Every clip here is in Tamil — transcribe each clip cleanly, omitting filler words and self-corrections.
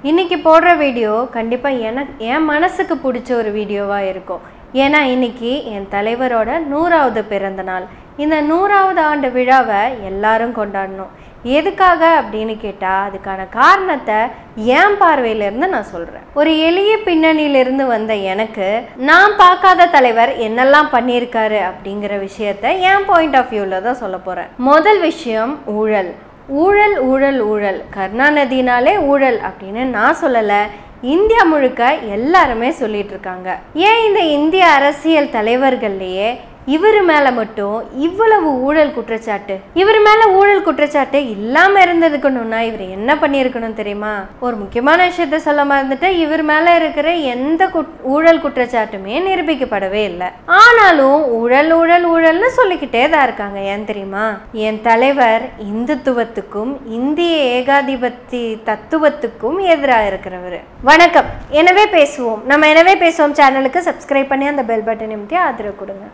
இன்னைக்கு போடுற வீடியோ கண்டிப்பாக என் மனசுக்கு பிடிச்ச ஒரு வீடியோவாக இருக்கும். ஏன்னா இன்னைக்கு என் தலைவரோட 100வது பிறந்த நாள். இந்த 100வது ஆண்டு விழாவை எல்லாரும் கொண்டாடணும். எதுக்காக அப்படின்னு கேட்டால் அதுக்கான காரணத்தை என் பார்வையிலேருந்து நான் சொல்கிறேன். ஒரு எளிய பின்னணியிலிருந்து வந்த எனக்கு நான் பார்க்காத தலைவர் என்னெல்லாம் பண்ணியிருக்காரு அப்படிங்கிற விஷயத்த என் பாயிண்ட் ஆஃப் வியூவில் தான் சொல்ல போகிறேன். முதல் விஷயம் ஊழல். ஊழல் ஊழல் ஊழல். கருணாநிதினாலே ஊழல் அப்படின்னு நான் சொல்லலை, இந்தியா முழுக்க எல்லாருமே சொல்லிட்டு இருக்காங்க. ஏன் இந்த இந்திய அரசியல் தலைவர்கள்லையே இவர் மேலே மட்டும் இவ்வளவு ஊழல் குற்றச்சாட்டு? இவர் மேலே ஊழல் குற்றச்சாட்டு இல்லாமல் இருந்ததுக்கணும்னா இவர் என்ன பண்ணியிருக்கணும் தெரியுமா? ஒரு முக்கியமான விஷயத்த சொல்ல மறந்துட்டு, இவர் மேலே இருக்கிற எந்த ஊழல் குற்றச்சாட்டுமே நிரூபிக்கப்படவே இல்லை. ஆனாலும் ஊழல் ஊழல் ஊழல்னு சொல்லிக்கிட்டே தான் இருக்காங்க. ஏன் தெரியுமா? என் தலைவர் இந்துத்துவத்துக்கும் இந்திய ஏகாதிபத்திய தத்துவத்துக்கும் எதிராக இருக்கிறவர். வணக்கம், எனவே பேசுவோம். நம்ம எனவே பேசுவோம் சேனலுக்கு சப்ஸ்கிரைப் பண்ணி அந்த பெல் பட்டன் நிமித்தி ஆதரவு கொடுங்க.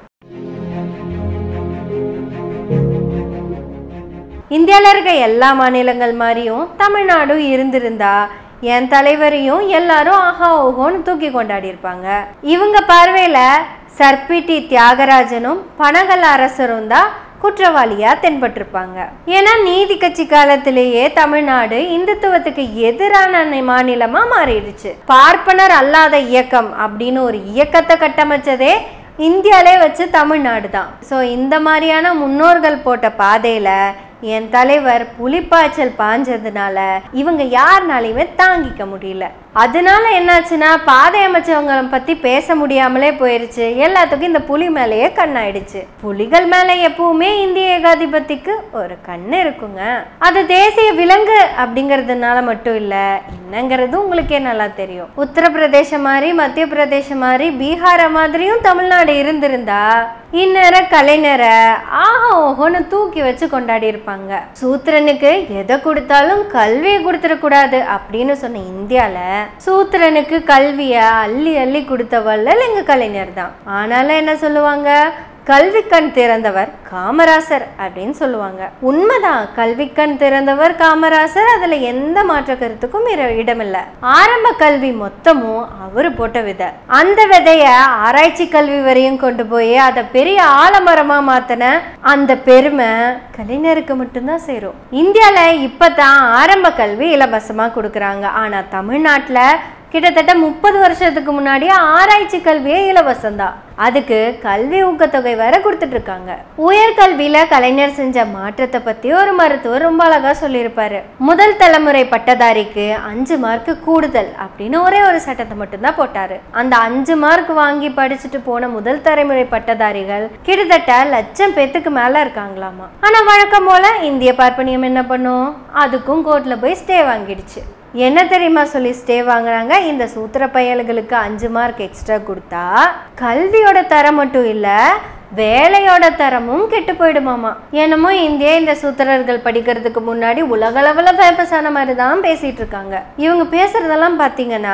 இந்தியாவில் இருக்க எல்லா மாநிலங்கள் மாதிரியும் தமிழ்நாடும் இருந்திருந்தா என் தலைவரையும் எல்லாரும் ஆஹா ஓஹோன்னு தூக்கி கொண்டாடி இருப்பாங்க. இவங்க பார்வையில் சர்பிடி தியாகராஜனும் பனகல் அரசரும் தான் குற்றவாளியா தென்பட்டிருப்பாங்க. ஏன்னா நீதி கட்சி காலத்திலேயே தமிழ்நாடு இந்துத்துவத்துக்கு எதிரான மாநிலமா மாறிடுச்சு. பார்ப்பனர் அல்லாத இயக்கம் அப்படின்னு ஒரு இயக்கத்தை கட்டமைச்சதே இந்தியாவிலே வச்சு தமிழ்நாடு தான். ஸோ இந்த மாதிரியான முன்னோர்கள் போட்ட பாதையில் என் தலைவர் புலிப்பாய்ச்சல் பாஞ்சதுனால இவங்க யாருனாலையுமே தாங்கிக்க முடியல. அதனால என்னாச்சுன்னா பாதை அமைச்சவங்களை பற்றி பேச முடியாமலே போயிடுச்சு. எல்லாத்துக்கும் இந்த புலி மேலேயே கண்ணாயிடுச்சு. புலிகள் மேலே எப்பவுமே இந்திய ஏகாதிபத்திக்கு ஒரு கண்ணு இருக்குங்க. அது தேசிய விலங்கு அப்படிங்கிறதுனால மட்டும் இல்லை, என்னங்கிறது உங்களுக்கே நல்லா தெரியும். உத்தரப்பிரதேசம் மாதிரி, மத்திய பிரதேசம் மாதிரி, பீகார மாதிரியும் தமிழ்நாடு இருந்திருந்தா இந்நேரம் கலைஞரை ஆஹா ஓஹோன்னு தூக்கி வச்சு கொண்டாடி இருப்பாங்க. சூத்திரனுக்கு எதை கொடுத்தாலும் கல்வியை கொடுத்துடக்கூடாது அப்படின்னு சொன்ன இந்தியாவில் சூத்திரனுக்கு கல்வியை அள்ளி அள்ளி கொடுத்த வள்ளல் எங்க கலைஞர் தான். ஆனாலும் என்ன சொல்லுவாங்க? கல்வி கண் திறந்தவர் காமராசர் அப்படின்னு சொல்லுவாங்க. உண்மைதான், கல்வி கண் திறந்தவர் காமராசர், அதுல எந்த மாற்ற கருத்துக்கும் இடமில்லை. ஆரம்ப கல்வி மொத்தமும் அவரு போட்ட விதை. அந்த விதைய ஆராய்ச்சி கல்வி வரையும் கொண்டு போய் அதை பெரிய ஆலமரமா மாத்தின அந்த பெருமை கலைஞருக்கு மட்டும்தான் சேரும். இந்தியால இப்பதான் ஆரம்ப கல்வி இலவசமா கொடுக்குறாங்க. ஆனா தமிழ்நாட்டுல கிட்டத்தட்ட 30 வருஷத்துக்கு முன்னாடி ஆராய்ச்சி கல்வியே இலவசம்தான். அதுக்கு கல்வி ஊக்கத்தொகை வேற கொடுத்துட்டு இருக்காங்க. உயர்கல்வியில கலைஞர் செஞ்ச மாற்றத்தை பத்தி ஒரு மருத்துவர் ரொம்ப அழகா சொல்லியிருப்பாரு. முதல் தலைமுறை பட்டதாரிக்கு 5 மார்க் கூடுதல் அப்படின்னு ஒரே ஒரு சட்டத்தை மட்டும்தான் போட்டாரு. அந்த 5 மார்க் வாங்கி படிச்சுட்டு போன முதல் தலைமுறை பட்டதாரிகள் கிட்டத்தட்ட 1,00,000 பேத்துக்கு மேல இருக்காங்களாமா. ஆனா வழக்கம் போல இந்திய பார்ப்பனியம் என்ன பண்ணும்? அதுக்கும் கோர்ட்ல போய் ஸ்டே வாங்கிடுச்சு. என்ன தெரியுமா சொல்லி ஸ்டே வாங்குறாங்க? இந்த சூத்திர பயல்களுக்கு 5 மார்க் எக்ஸ்ட்ரா கொடுத்தா கல்வியோட தரம் மட்டும் இல்லை, வேலையோட தரமும் கெட்டு போயிடுமாமா. என்னமோ இந்தியா இந்த சூத்திரர்கள் படிக்கிறதுக்கு முன்னாடி உலகளவில் ஃபேமஸான மாதிரி தான் பேசிட்டு இருக்காங்க. இவங்க பேசுறதெல்லாம் பார்த்தீங்கன்னா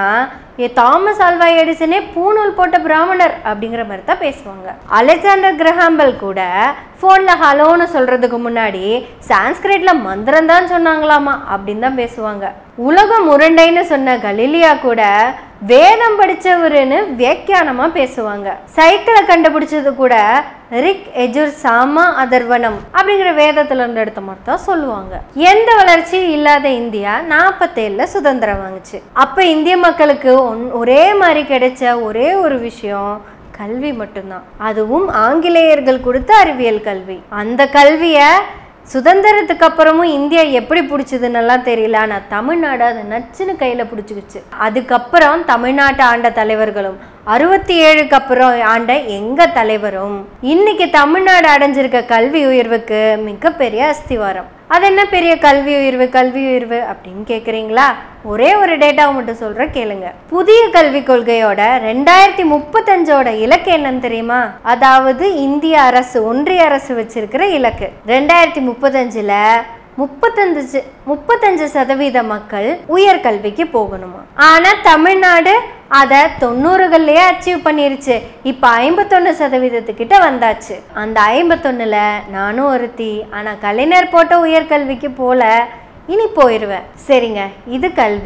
தாமஸ் ஆல்வா எடிசனே பூநூல் போட்ட பிராமணர் அப்படிங்கிற மாதிரி தான் பேசுவாங்க. அலெக்சாண்டர் கிரஹாம்பெல் கூட ஃபோன்ல ஹலோன்னு சொல்றதுக்கு முன்னாடி சான்ஸ்கிரிட்ல மந்திரம் தான் சொன்னாங்களாமா அப்படின்னு தான் பேசுவாங்க. உலகம் உருண்டைன்னு சொன்ன கலீலியா கூட வேதம் படிச்சவருன்னு வியாக்கியானமா பேசுவாங்க. சைக்கிளை கண்டுபிடிச்சது கூட ரிக் எஜுர் சாமா அதர்வனம் அப்படிங்கிற வேதத்துல இருந்து எடுத்த மாதிரி தான் சொல்லுவாங்க. எந்த வளர்ச்சியும் இல்லாத இந்தியா 47ல சுதந்திரம் வாங்குச்சு. அப்ப இந்திய மக்களுக்கு ஒரே மாதிரி கிடைச்ச ஒரே ஒரு விஷயம் கல்வி மட்டும்தான். அதுவும் ஆங்கிலேயர்கள் கொடுத்த அறிவியல் கல்வி. அந்த கல்வியை சுதந்திரத்துக்கு அப்புறமும் இந்தியா எப்படி பிடிச்சதுன்னெல்லாம் தெரியல. ஆனால் தமிழ்நாடு அதை நச்சுன்னு கையில் பிடிச்சிக்கிச்சு. அதுக்கப்புறம் தமிழ்நாட்டை ஆண்ட தலைவர்களும் 67க்கு அப்புறம் ஆண்ட எங்க தலைவரும் இன்னைக்கு தமிழ்நாடு அடைஞ்சிருக்க கல்வி உயர்வுக்கு மிகப்பெரிய அஸ்திவாரம். அது என்ன பெரிய கல்வி உயர்வு அப்படின்னு கேட்குறீங்களா? ஒரே ஒரு டேட்டாவை மட்டும் சொல்கிறேன் கேளுங்க. புதிய கல்விக் கொள்கையோட 2035ஓட இலக்கு என்னன்னு தெரியுமா? அதாவது இந்திய அரசு, ஒன்றிய அரசு வச்சிருக்கிற இலக்கு 2035ல் 35% மக்கள் உயர்கல்விக்கு போகணுமா. ஆனா தமிழ்நாடு அதை 90கள்லயே அச்சீவ் பண்ணிருச்சு. இப்போ 51% வந்தாச்சு. அந்த 51ல் நானும் ஒருத்தி. ஆனா கலைஞர் போட்ட உயர்கல்விக்கு போல, இனி போயிடுவேன். சரிங்க, இது கல்வி.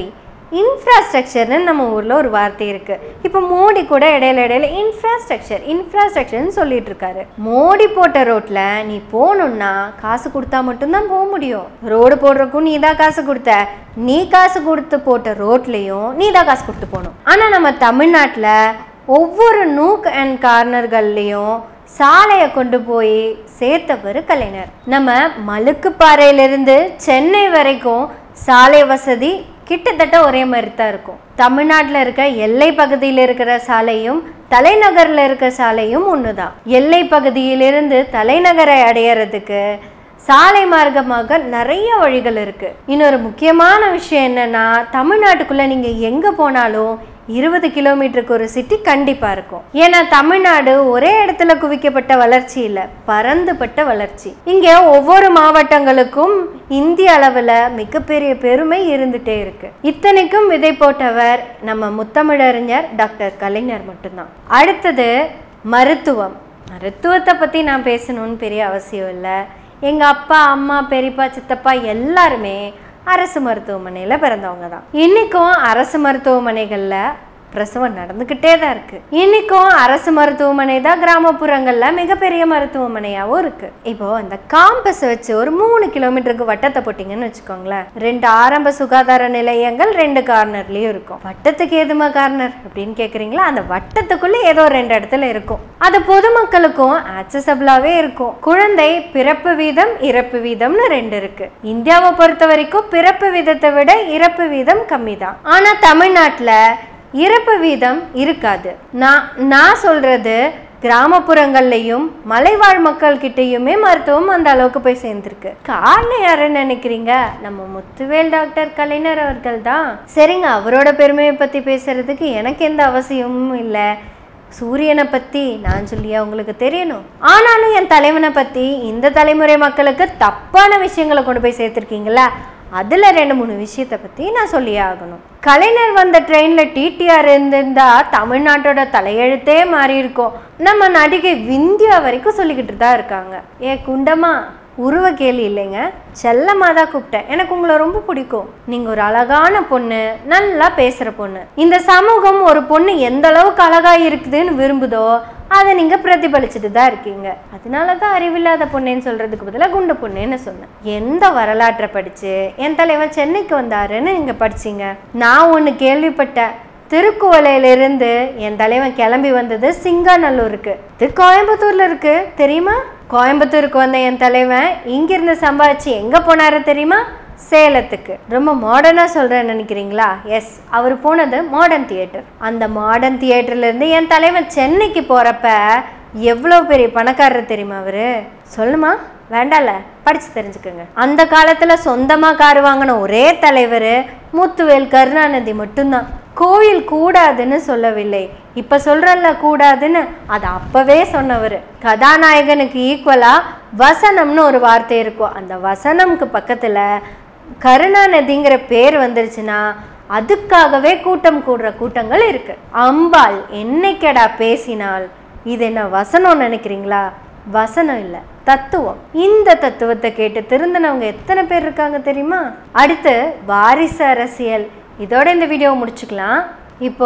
இன்ஃப்ராஸ்ட்ரக்சர்னு நம்ம ஊரில் ஒரு வார்த்தை இருக்கு. இப்போ மோடி கூட இடையில இன்ஃப்ராஸ்ட்ரக்சர்னு சொல்லிட்டு இருக்காரு. மோடி போட்ட ரோட்ல நீ போகணும்னா காசு கொடுத்தா மட்டும்தான் போக முடியும். ரோடு போடுறதுக்கும் நீ தான் காசு கொடுத்த, நீ காசு கொடுத்து போட்ட ரோட்லையும் நீ தான் காசு கொடுத்து போகணும். ஆனால் நம்ம தமிழ்நாட்டில் ஒவ்வொரு நூக் அண்ட் கார்னர்கள்லையும் சாலையை கொண்டு போய் சேர்த்தவர் கலைஞர். நம்ம மலுக்குப்பாறையிலிருந்து சென்னை வரைக்கும் சாலை வசதி கிட்டத்தட்ட ஒரே மாதிரி தான் இருக்கும். தமிழ்நாட்டில் இருக்க எல்லை பகுதியில் இருக்கிற சாலையும் தலைநகரில் இருக்க சாலையும் ஒன்று தான். எல்லை பகுதியிலிருந்து தலைநகரை அடையிறதுக்கு சாலை மார்க்கமாக நிறைய வழிகள் இருக்கு. இன்னொரு முக்கியமான விஷயம் என்னன்னா, தமிழ்நாட்டுக்குள்ள நீங்க எங்க போனாலும் 20 கிலோமீட்டருக்கு ஒரு சிட்டி கண்டிப்பா இருக்கும். ஏன்னா தமிழ்நாடு ஒரே இடத்துல குவிக்கப்பட்ட வளர்ச்சி இல்லை, பரந்துபட்ட வளர்ச்சி. இங்க ஒவ்வொரு மாவட்டங்களுக்கும் இந்திய அளவுல மிகப்பெரிய பெருமை இருந்துட்டே இருக்கு. இத்தனைக்கும் விதை போட்டவர் நம்ம முத்தமிழறிஞர் டாக்டர் கலைஞர் மட்டும்தான். அடுத்தது மருத்துவம். மருத்துவத்தை பத்தி நான் பேசணும்னு பெரிய அவசியம் இல்லை. எங்கள் அப்பா அம்மா பெரியப்பா சித்தப்பா எல்லாருமே அரசு மருத்துவமனையில் பிறந்தவங்க தான். இன்றைக்கும் அரசு மருத்துவமனைகளில் பிரசவம் நடந்துக்கிட்டே தான் இருக்குது. இன்றைக்கும் அரசு மருத்துவமனை தான் கிராமப்புறங்களில் மிகப்பெரிய மருத்துவமனையாகவும் இருக்குது. இப்போது அந்த காம்பஸை வச்சு ஒரு 3 கிலோமீட்டருக்கு வட்டத்தை போட்டிங்கன்னு வச்சுக்கோங்களேன். 2 ஆரம்ப சுகாதார நிலையங்கள் 2 கார்னர்லேயும் இருக்கும். வட்டத்துக்கு ஏதுமா கார்னர் அப்படின்னு கேட்குறீங்களா? அந்த வட்டத்துக்குள்ளே ஏதோ 2 இடத்துல இருக்கும். அது பொதுமக்களுக்கும் ஆக்சசபிளாகவே இருக்கும். குழந்தை பிறப்பு வீதம் இறப்பு வீதம்னு 2 இருக்கு. இந்தியாவை பொறுத்த வரைக்கும் பிறப்பு வீதத்தை விட இறப்பு வீதம் கம்மி தான். ஆனால் தமிழ்நாட்டில் இறப்பு வீதம் இருக்காது. நான் சொல்றது கிராமப்புறங்கள்லையும் மலைவாழ் மக்கள் கிட்டையுமே மருத்துவம் அந்த அளவுக்கு போய் சேர்ந்துருக்கு. காரணம் யாருன்னு நினைக்கிறீங்க? நம்ம முத்துவேல் டாக்டர் கலைஞர் அவர்கள் தான். சரிங்க, அவரோட பெருமையை பத்தி பேசுறதுக்கு எனக்கு எந்த அவசியமும் இல்லை. சூரியனை பத்தி நான் சொல்லியா உங்களுக்கு தெரியணும்? ஆனாலும் என் தலைவனை பத்தி இந்த தலைமுறை மக்களுக்கு தப்பான விஷயங்களை கொண்டு போய் சேர்த்துருக்கீங்களா? அதில் 2-3 விஷயத்தை பற்றி நான் சொல்லியே ஆகணும். கலைஞர் வந்த ட்ரெயினில் டிடிஆர் இருந்திருந்தா தமிழ்நாட்டோட தலையெழுத்தே மாறி இருக்கும். நம்ம நடிகை விந்தியா வரைக்கும் சொல்லிக்கிட்டு தான் இருக்காங்க. குண்டமா உருவ கேள்வி இல்லைங்க, செல்லமாக தான் கூப்பிட்டேன். எனக்கு உங்களை ரொம்ப பிடிக்கும். நீங்கள் ஒரு அழகான பொண்ணு, நல்லா பேசுகிற பொண்ணு. இந்த சமூகம் ஒரு பொண்ணு எந்த அளவுக்கு அழகாக இருக்குதுன்னு விரும்புதோ அதை நீங்கள் பிரதிபலிச்சுட்டு தான் இருக்கீங்க. அதனால தான் அறிவில்லாத பொண்ணுன்னு சொல்கிறதுக்கு பதிலாக குண்டு பொண்ணுன்னு சொன்னேன். எந்த வரலாற்றை படித்து என் தலைவன் சென்னைக்கு வந்தாருன்னு நீங்கள் படிச்சிங்க? நான் ஒன்று கேள்விப்பட்டேன். திருக்குவளையிலிருந்து என் தலைவன் கிளம்பி வந்தது சிங்காநல்லூருக்கு. இது கோயம்புத்தூர்ல இருக்கு தெரியுமா? கோயம்புத்தூருக்கு வந்த என் தலைவன் இங்கிருந்து சம்பாதிச்சு எங்க போனாரு தெரியுமா? சேலத்துக்கு. ரொம்ப மாடர்னா சொல்றேன்னு நினைக்கிறீங்களா? எஸ், அவர் போனது மாடர்ன் தியேட்டர். அந்த மாடர்ன் தியேட்டர்ல இருந்து என் தலைவன் சென்னைக்கு போறப்ப எவ்வளவு பெரிய பணக்காரர் தெரியுமா அவரு? சொல்லுமா? வேண்டால, படிச்சு தெரிஞ்சுக்கோங்க. அந்த காலத்துல சொந்தமா கார் வாங்கின ஒரே தலைவர் முத்துவேல் கருணாநிதி மட்டும்தான். கோயில் கூடாதுன்னு சொல்லவில்லை, இப்ப சொல்றல்ல கூடாதுன்னு, அது அப்பவே சொன்னவர். கதாநாயகனுக்கு ஈக்குவலா வசனம்னு ஒரு வார்த்தை இருக்கும். அந்த வசனம்க்கு பக்கத்துல கருணாநிதிங்கிற பேர் வந்துருச்சுன்னா அதுக்காகவே கூட்டம் கூடுற கூட்டங்கள் இருக்கு. அம்பாள் என்னைக்கடா பேசினால் இது என்ன வசனம் நினைக்கிறீங்களா? வசனம் இல்லை, தத்துவம். இந்த தத்துவத்தை கேட்டு திருந்தினவங்க எத்தனை பேர் இருக்காங்க தெரியுமா? அடுத்து வாரிசு அரசியல். இதோட இந்த வீடியோவை முடிச்சுக்கலாம். இப்போ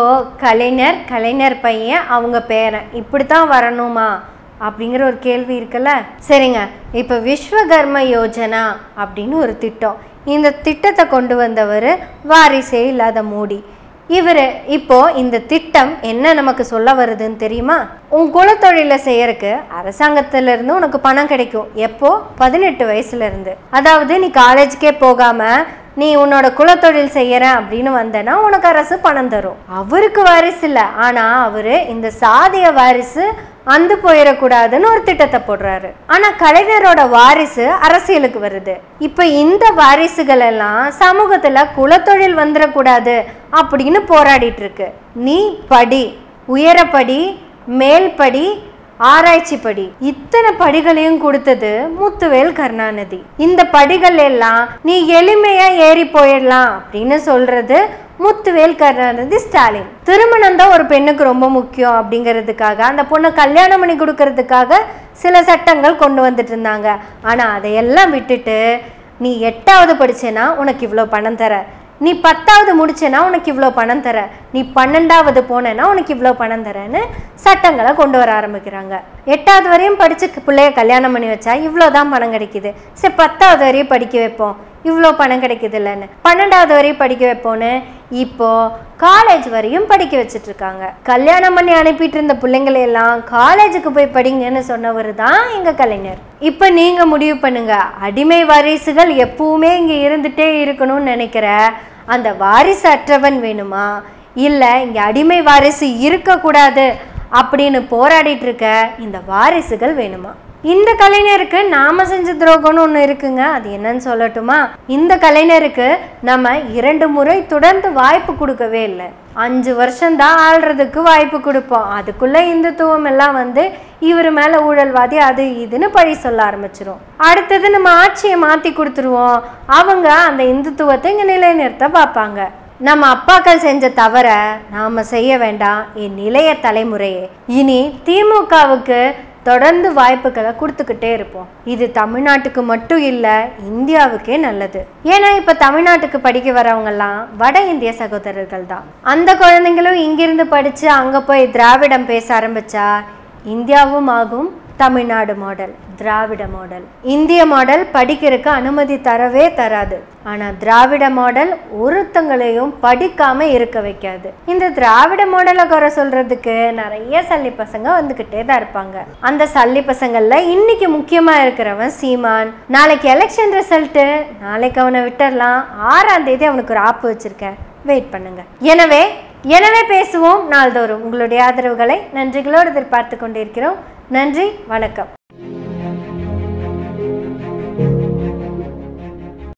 கலைஞர் பையன் அவங்க பேரன் இப்படித்தான் வரணுமா அப்படிங்கிற ஒரு கேள்வி இருக்குல்ல. சரிங்க, இப்போ விஸ்வகர்ம யோஜனா அப்படின்னு ஒரு திட்டம். இந்த திட்டத்தை கொண்டு வந்தவர் வாரிசே இல்லாத மோடி. இப்போ இந்த திட்டம் என்ன நமக்கு சொல்ல வருதுன்னு தெரியுமா? உன் குலத்தொழில செய்யறதுக்கு அரசாங்கத்துல இருந்து உனக்கு பணம் கிடைக்கும். எப்போ? 18 வயசுல இருந்து. அதாவது நீ காலேஜுக்கே போகாம நீ உன்னோட குலத்தொழில் செய்யறேன் அப்படின்னு வந்தனா உனக்கு அரசு பணம் தரும். அவருக்கு வாரிசு இல்லை, ஆனா அவரு இந்த சாதிய வாரிசு அந்து போயிடக்கூடாதுன்னு ஒரு திட்டத்தை போடுறாரு. ஆனா கலைஞரோட வாரிசு அரசியலுக்கு வருது. இப்ப இந்த வாரிசுகள் எல்லாம் சமூகத்துல குலத்தொழில் வந்துடக்கூடாது அப்படின்னு போராடிட்டு இருக்கு. நீ படி, உயரப்படி, மேல்படி, ஆராய்ச்சி படி, இத்தனை படிகளையும் கொடுத்தது முத்துவேல் கருணாநிதி. இந்த படிகள் எல்லாம் நீ எளிமையா ஏறி போயிடலாம் அப்படின்னு சொல்றது முத்துவேல் கருணாநிதி ஸ்டாலின். திருமணம் தான் ஒரு பெண்ணுக்கு ரொம்ப முக்கியம் அப்படிங்கிறதுக்காக அந்த பொண்ணை கல்யாணம் பண்ணி கொடுக்கறதுக்காக சில சட்டங்கள் கொண்டு வந்துட்டு இருந்தாங்க. ஆனா அதையெல்லாம் விட்டுட்டு நீ 8வது படிச்சேன்னா உனக்கு இவ்வளோ பணம் தர, நீ 10வது முடிச்சேன்னா உனக்கு இவ்வளோ பணம் தர, நீ 12வது போனேன்னா உனக்கு இவ்வளோ பணம் தரேன்னு சட்டங்களை கொண்டு வர ஆரம்பிக்கிறாங்க. 8வது வரையும் படிச்சு பிள்ளைய கல்யாணம் பண்ணி வச்சா இவ்வளோதான் பணம் கிடைக்குது, சரி 10வது வரையும் படிக்க வைப்போம், இவ்வளோ பணம் கிடைக்குது இல்லைன்னு 12வது வரையும் படிக்க வைப்போன்னு இப்போ காலேஜ் வரையும் படிக்க வச்சுட்டு இருக்காங்க. கல்யாணம் பண்ணி அனுப்பிட்டு இருந்த பிள்ளைங்களையெல்லாம் காலேஜுக்கு போய் படிங்கன்னு சொன்னவர் தான் எங்க கலைஞர். இப்போ நீங்க முடிவு பண்ணுங்க, அடிமை வாரிசுகள் எப்பவுமே இங்க இருந்துட்டே இருக்கணும்னு நினைக்கிற அந்த வாரிசு அற்றவன் வேணுமா, இல்லை இங்க அடிமை வாரிசு இருக்கக்கூடாது அப்படின்னு போராடிட்டு இருக்க இந்த வாரிசுகள் வேணுமா? இந்த கலைஞருக்கு நாம செஞ்ச துரோகம்னு ஒன்று இருக்குங்க. அது என்னன்னு சொல்லட்டுமா? இந்த கலைஞருக்கு நம்ம 2 முறை தொடர்ந்து வாய்ப்பு கொடுக்கவே இல்லை. 5 வருஷம்தான் ஆள்றதுக்கு வாய்ப்பு கொடுப்போம். அதுக்குள்ள இந்துத்துவம் எல்லாம் வந்து இவர் மேல ஊழல்வாதி அது இதுன்னு பழி சொல்ல ஆரம்பிச்சிரும். அடுத்தது நம்ம ஆட்சியை மாத்தி கொடுத்துருவோம், அவங்க அந்த இந்துத்துவத்தை இங்க நிலைநிறுத்த பார்ப்பாங்க. நம்ம அப்பாக்கள் செஞ்ச தவற நாம செய்ய வேண்டாம் என் இளைய தலைமுறையே. இனி திமுகவுக்கு தொடர்ந்து வாய்ப்புகளை கொடுத்துக்கிட்டே இருப்போம். இது தமிழ்நாட்டுக்கு மட்டும் இல்லை, இந்தியாவுக்கே நல்லது. ஏன்னா இப்போ தமிழ்நாட்டுக்கு படிக்க வரவங்கெல்லாம் வட இந்திய சகோதரர்கள் தான். அந்த குழந்தைங்களும் இங்கிருந்து படித்து அங்கே போய் திராவிடம் பேச ஆரம்பிச்சா இந்தியாவும் ஆகும் தமிழ்நாடு மாடல், திராவிட மாடல். இந்திய மாடல் படிக்கிறதுக்கு அனுமதி தரவே தராது. ஆனால் திராவிட மாடல் ஒருத்தங்களையும் படிக்காம இருக்க வைக்காது. இந்த திராவிட மாடலை குறை சொல்றதுக்கு நிறைய சல்லி பசங்க வந்துக்கிட்டே தான் இருப்பாங்க. அந்த சல்லி பசங்கள்ல இன்னைக்கு முக்கியமா இருக்கிறவன் சீமான். நாளைக்கு எலெக்ஷன் ரிசல்ட்டு, நாளைக்கு அவனை விட்டுடலாம். 6ஆம் தேதி அவனுக்கு ஒரு ஆப்பு வச்சிருக்கேன், வெயிட் பண்ணுங்க. எனவே பேசுவோம் நாள்தோறும். உங்களுடைய ஆதரவுகளை நன்றிகளோடு எதிர்பார்த்து கொண்டிருக்கிறோம். நன்றி, வணக்கம்.